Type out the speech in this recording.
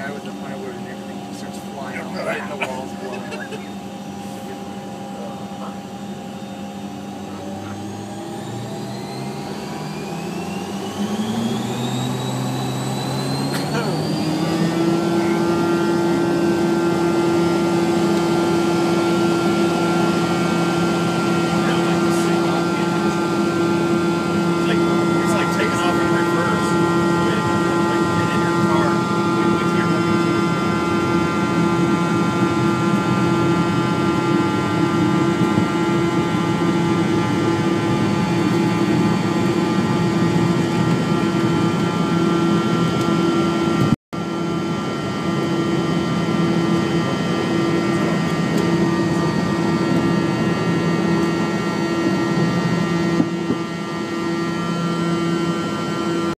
guy with the firewood and everything just starts flying off, hitting the walls, blowing up.